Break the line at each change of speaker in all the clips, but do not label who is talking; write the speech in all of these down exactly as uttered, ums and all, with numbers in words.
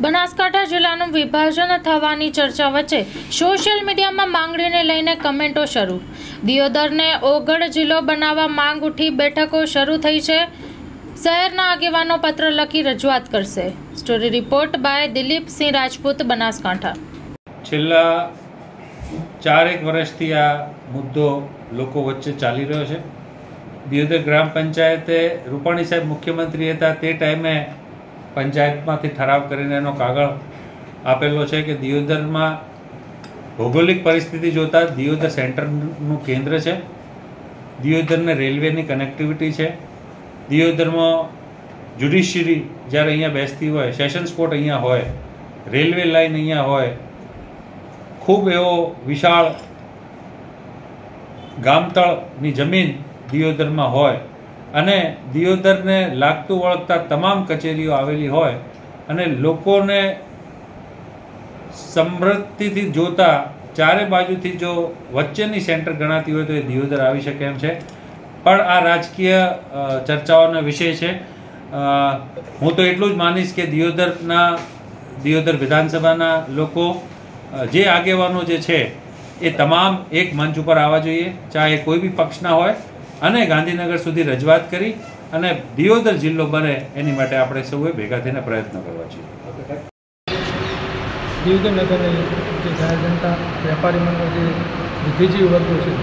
બનાસકાંઠા જિલ્લાનું વિભાજન થવાની ચર્ચા વચ્ચે સોશિયલ મીડિયામાં માંગણીને લઈને કમેન્ટો શરૂ. દિયોદરને ઓગળ જિલ્લો બનાવવા માંગ ઉઠી, બેઠકો શરૂ થઈ છે. શહેરના આગેવાનો પત્ર લખી રજૂઆત કરશે. Story report by Dilipsinh Rajput, Banaskantha.
છેલ્લા ચારેક વર્ષથી આ મુદ્દો લોકો વચ્ચે ચાલી રહ્યો છે. દિયોદર ગ્રામ પંચાયતે રૂપાણી સાહેબ મુખ્યમંત્રી હતા તે ટાઈમે પંચાયતમાંથી ઠરાવ કરીને એનો કાગળ આપેલો છે કે દિયોદરમાં ભૌગોલિક પરિસ્થિતિ જોતા દિયોદર સેન્ટરનું કેન્દ્ર છે. દિયોદરને રેલવેની કનેક્ટિવિટી છે. દિયોદરમાં જ્યુડિશિયરી જ્યારે અહીંયા બેસતી હોય, સેશન્સ કોર્ટ અહીંયા હોય, રેલવે લાઇન અહીંયા હોય, ખૂબ એવો વિશાળ ગામતળની જમીન દિયોદરમાં હોય અને દિયોદરને લાગતું વળગતા તમામ કચેરીઓ આવેલી હોય અને લોકોને સમૃદ્ધિથી જોતા ચારે બાજુથી જો વચ્ચેની સેન્ટર ગણાતી હોય તો એ દિયોદર આવી શકે એમ છે. પણ આ રાજકીય ચર્ચાઓનો વિષય છે. હું તો એટલું જ માનીશ કે દિયોદરના દિયોદર વિધાનસભાના લોકો, જે આગેવાનો જે છે એ તમામ એક મંચ ઉપર આવવા જોઈએ, ચાહે કોઈ બી પક્ષના હોય, અને ગાંધીનગર સુધી રજૂઆત કરી અને દિયોદર જિલ્લો બને એની માટે આપણે સૌએ ભેગા થઈને પ્રયત્ન કરવા જોઈએ.
દિયોદર નગરની જે જાહેર જનતા વેપારી મંડળ જે બુદ્ધિજીવી વર્ગો છે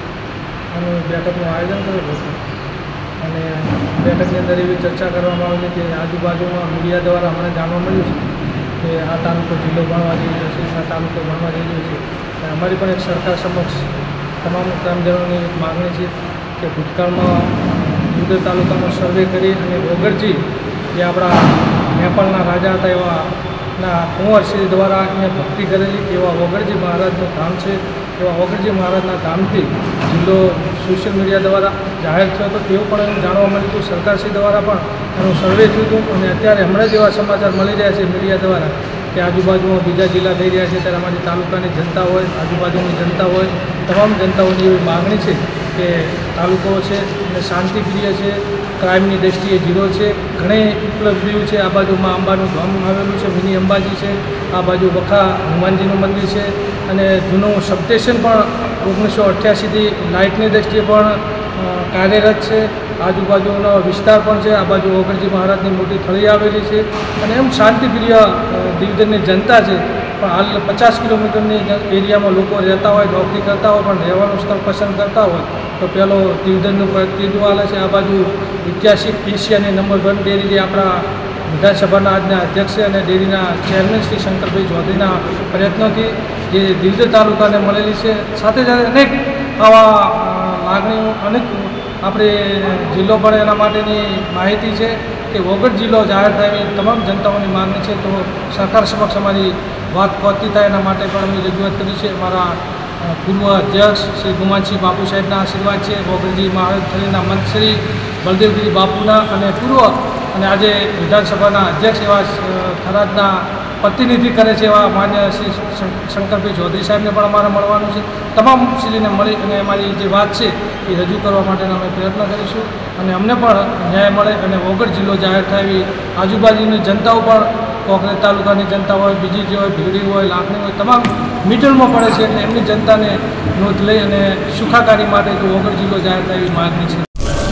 એનું બેઠકનું આયોજન કરેલું હતું અને બેઠકની અંદર એવી ચર્ચા કરવામાં આવી કે આજુબાજુમાં મીડિયા દ્વારા અમને જાણવા મળ્યું છે કે આ તાલુકો જિલ્લો ભણવા જઈ રહ્યો છે, આ તાલુકો ભણવા જઈ રહ્યો છે. અમારી પણ એક સરકાર સમક્ષ તમામ ગ્રામજનોની માગણી છે કે ભૂતકાળમાં દિયોદર તાલુકામાં સર્વે કરી અને ઓગળજી જે આપણા નેપાળના રાજા હતા એવા ના કુંવરસિંહ દ્વારા અહીંયા ભક્તિ કરેલી એવા ઓગળજી મહારાજનું ધામ છે. એવા ઓગળજી મહારાજના ધામથી જિલ્લો સોશિયલ મીડિયા દ્વારા જાહેર થયો હતો. તેવું પણ એનું જાણવા મળ્યું હતું. સરકારશ્રી દ્વારા પણ એનું સર્વે થયું હતું અને અત્યારે હમણાં જ એવા સમાચાર મળી રહ્યા છે મીડિયા દ્વારા કે આજુબાજુમાં બીજા જિલ્લા થઈ રહ્યા છે ત્યારે અમારી તાલુકાની જનતા હોય, આજુબાજુની જનતા હોય, તમામ જનતાઓની એવી માગણી છે કે તાલુકો છે અને શાંતિપ્રિય છે, ક્રાઇમની દ્રષ્ટિએ ઝીરો છે, ઘણી ઉપલબ્ધિઓ છે. આ બાજુમાં અંબાનું ધામ આવેલું છે, મિની અંબાજી છે, આ બાજુ વખા હનુમાનજીનું મંદિર છે અને જૂનું સબસ્ટેશન પણ ઓગણીસો અઠ્યાસીથી લાઇટની દ્રષ્ટિએ પણ કાર્યરત છે. આજુબાજુનો વિસ્તાર પણ છે. આ બાજુ ઓગળજી મહારાજની મોટી થળી આવેલી છે અને એમ શાંતિપ્રિય દિયોદરની જનતા છે. પણ હાલ પચાસ કિલોમીટરની એરિયામાં લોકો રહેતા હોય, નોકરી કરતા હોય, પણ રહેવાનું સ્થળ પસંદ કરતા હોય તો પેલો દિયોદરનું ત્રીજું હાલે છે. આ બાજુ ઐતિહાસિક એશિયાની નંબર વન ડેરી જે આપણા વિધાનસભાના આજના અધ્યક્ષ છે અને ડેરીના ચેરમેન શ્રી શંકરભાઈ ચૌધરીના પ્રયત્નોથી જે દિયોદર તાલુકાને મળેલી છે. સાથે સાથે અનેક આવા લાગણીઓ, અનેક આપણે જિલ્લો પણ એના માટેની માહિતી છે કે ઓગળ જિલ્લો જાહેર થાય એવી તમામ જનતાઓની માગણી છે. તો સરકાર સમક્ષ અમારી વાત પહોંચતી થાય એના માટે પણ અમે રજૂઆત કરી છે. અમારા પૂર્વ અધ્યક્ષ શ્રી ગુમાનસિંહ બાપુ સાહેબના આશીર્વાદ છે, ઓગળજી મહારાજ થલીના મંત્રી બલદેવગીરી બાપુના અને પૂર્વ અને આજે વિધાનસભાના અધ્યક્ષ એવા થરાદના પ્રતિનિધિ કરે છે એવા માન્ય શ્રી શંકરભાઈ ચૌધરી સાહેબને પણ અમારે મળવાનું છે. તમામ શ્રીને મળી અને અમારી જે વાત છે એ રજૂ કરવા માટેનો અમે પ્રયત્ન કરીશું અને અમને પણ ન્યાય મળે અને ઓગળ જિલ્લો જાહેર થાય એવી આજુબાજુની જનતાઓ પણ, કોકરેજ તાલુકાની જનતા હોય, બીજી જે હોય, ભીગડી હોય, લાખણી હોય, તમામ મીટરમાં પડે છે એટલે એમની જનતાને નોંધ લઈ અને સુખાકારી માટે જો ઓગળ જિલ્લો જાહેર થાય એવી માગણી છે.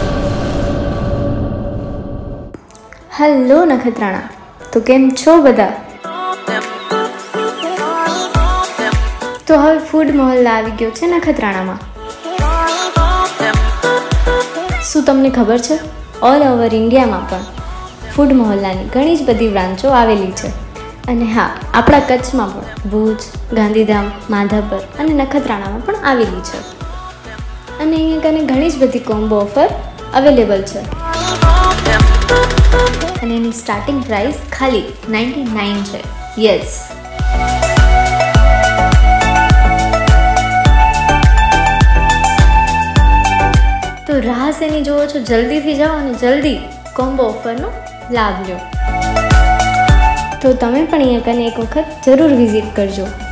હેલો નખત્રાણા, તો કેમ છો બધા? તો હવે ફૂડ મહોલ્લા આવી ગયો છે નખત્રાણામાં. શું તમને ખબર છે? ઓલ ઓવર ઇન્ડિયામાં પણ ફૂડ મહોલ્લાની ઘણી જ બધી બ્રાન્ચો આવેલી છે. અને હા, આપણા કચ્છમાં પણ ભુજ, ગાંધીધામ, માધાપર અને નખત્રાણામાં પણ આવેલી છે. અને અહીંયા કને ઘણી જ બધી કોમ્બો ઓફર અવેલેબલ છે અને એની સ્ટાર્ટિંગ પ્રાઇસ ખાલી નાઇન્ટી નાઇન છે. યસ, તો રાહ શેની જોવો છો? જલ્દીથી જાઓ અને જલ્દી કોમ્બો ઓફરનો લાભ લો. તો તમે પણ અહીંયા કને એક વખત જરૂર વિઝિટ કરજો.